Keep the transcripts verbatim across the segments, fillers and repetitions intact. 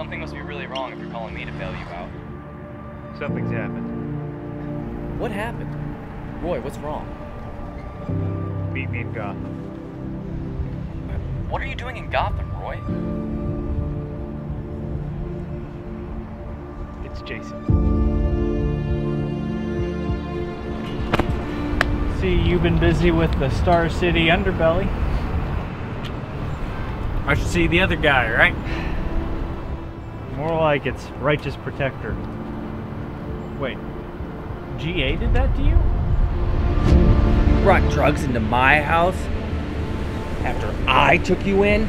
something must be really wrong if you're calling me to bail you out. Something's happened. What happened? Roy, what's wrong? Meet me in Gotham. What are you doing in Gotham, Roy? It's Jason. See, you've been busy with the Star City underbelly. I should see the other guy, right? More like it's Righteous Protector. Wait, G A did that to you? You brought drugs into my house after I took you in?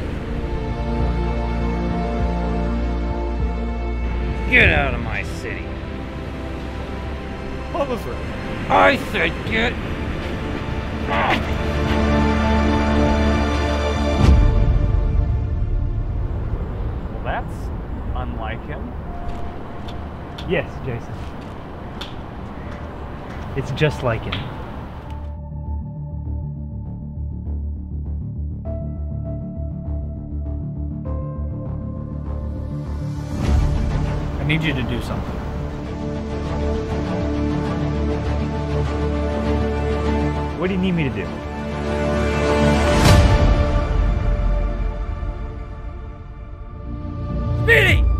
Get out of my city. Oliver! I said get out. Well, that's unlike him. Yes, Jason. It's just like him. I need you to do something. What do you need me to do? Speedy!